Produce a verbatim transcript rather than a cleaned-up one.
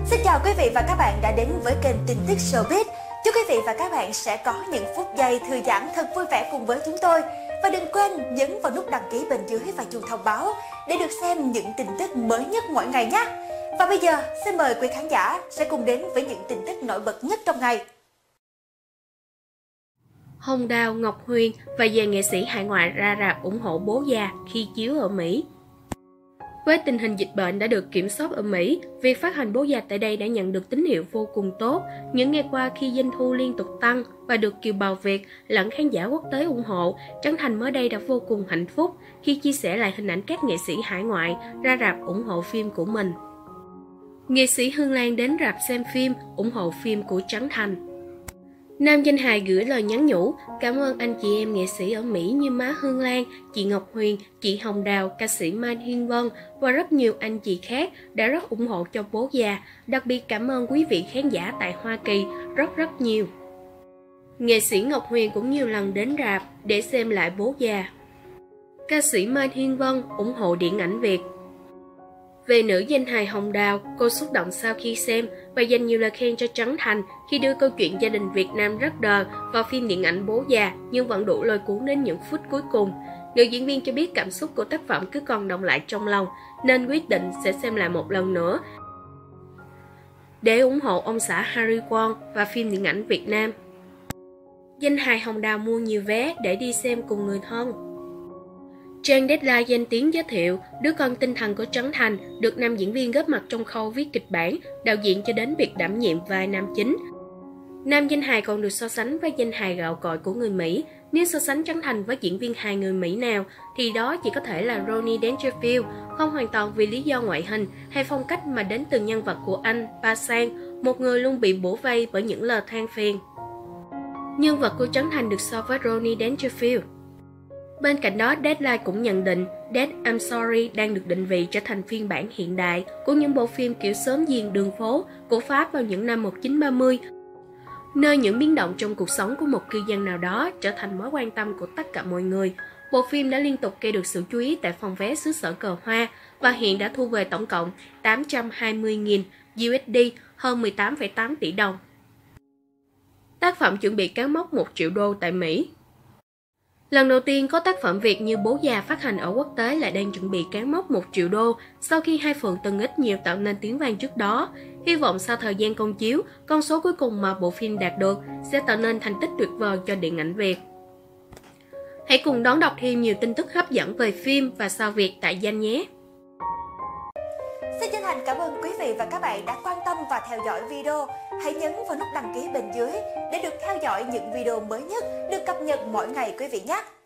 Xin chào quý vị và các bạn đã đến với kênh tin tức Showbiz. Chúc quý vị và các bạn sẽ có những phút giây thư giãn thật vui vẻ cùng với chúng tôi. Và đừng quên nhấn vào nút đăng ký bên dưới và chuông thông báo để được xem những tin tức mới nhất mỗi ngày nhé. Và bây giờ, xin mời quý khán giả sẽ cùng đến với những tin tức nổi bật nhất trong ngày. Hồng Đào, Ngọc Huyền và dàn nghệ sĩ hải ngoại ra rạp ủng hộ bố già khi chiếu ở Mỹ. Với tình hình dịch bệnh đã được kiểm soát ở Mỹ, việc phát hành bố già tại đây đã nhận được tín hiệu vô cùng tốt. Những ngày qua khi doanh thu liên tục tăng và được kiều bào Việt lẫn khán giả quốc tế ủng hộ, Trấn Thành mới đây đã vô cùng hạnh phúc khi chia sẻ lại hình ảnh các nghệ sĩ hải ngoại ra rạp ủng hộ phim của mình. Nghệ sĩ Hương Lan đến rạp xem phim, ủng hộ phim của Trấn Thành. Nam danh hài gửi lời nhắn nhủ, cảm ơn anh chị em nghệ sĩ ở Mỹ như má Hương Lan, chị Ngọc Huyền, chị Hồng Đào, ca sĩ Mai Thiên Vân và rất nhiều anh chị khác đã rất ủng hộ cho bố già. Đặc biệt cảm ơn quý vị khán giả tại Hoa Kỳ rất rất nhiều. Nghệ sĩ Ngọc Huyền cũng nhiều lần đến rạp để xem lại bố già. Ca sĩ Mai Thiên Vân ủng hộ điện ảnh Việt. Về nữ danh hài Hồng Đào, cô xúc động sau khi xem và dành nhiều lời khen cho Trấn Thành khi đưa câu chuyện gia đình Việt Nam rất đờ vào phim điện ảnh bố già nhưng vẫn đủ lôi cuốn đến những phút cuối cùng. Nữ diễn viên cho biết cảm xúc của tác phẩm cứ còn đọng lại trong lòng nên quyết định sẽ xem lại một lần nữa để ủng hộ ông xã Harry Won và phim điện ảnh Việt Nam. Danh hài Hồng Đào mua nhiều vé để đi xem cùng người thân. Trang Deadline danh tiếng giới thiệu đứa con tinh thần của Trấn Thành được nam diễn viên góp mặt trong khâu viết kịch bản, đạo diễn cho đến việc đảm nhiệm vai nam chính. Nam danh hài còn được so sánh với danh hài gạo cội của người Mỹ. Nếu so sánh Trấn Thành với diễn viên hài người Mỹ nào thì đó chỉ có thể là Rodney Dangerfield, không hoàn toàn vì lý do ngoại hình hay phong cách mà đến từ nhân vật của anh Pa Sang, một người luôn bị bủa vây bởi những lời than phiền. Nhân vật của Trấn Thành được so với Rodney Dangerfield. Bên cạnh đó, Deadline cũng nhận định Dead I'm Sorry đang được định vị trở thành phiên bản hiện đại của những bộ phim kiểu xóm giềng đường phố của Pháp vào những năm một nghìn chín trăm ba mươi, nơi những biến động trong cuộc sống của một cư dân nào đó trở thành mối quan tâm của tất cả mọi người. Bộ phim đã liên tục gây được sự chú ý tại phòng vé xứ sở cờ hoa và hiện đã thu về tổng cộng tám trăm hai mươi nghìn u ét đê, hơn mười tám phẩy tám tỷ đồng. Tác phẩm chuẩn bị cán mốc một triệu đô tại Mỹ. Lần đầu tiên có tác phẩm Việt như bố già phát hành ở quốc tế lại đang chuẩn bị cán mốc một triệu đô sau khi Hai Phượng từng ít nhiều tạo nên tiếng vang trước đó. Hy vọng sau thời gian công chiếu, con số cuối cùng mà bộ phim đạt được sẽ tạo nên thành tích tuyệt vời cho điện ảnh Việt. Hãy cùng đón đọc thêm nhiều tin tức hấp dẫn về phim và sao Việt tại Danh nhé! Xin chân thành cảm ơn quý vị và các bạn đã quan tâm và theo dõi video. Hãy nhấn vào nút đăng ký bên dưới để được theo dõi những video mới nhất được cập nhật mỗi ngày quý vị nhé!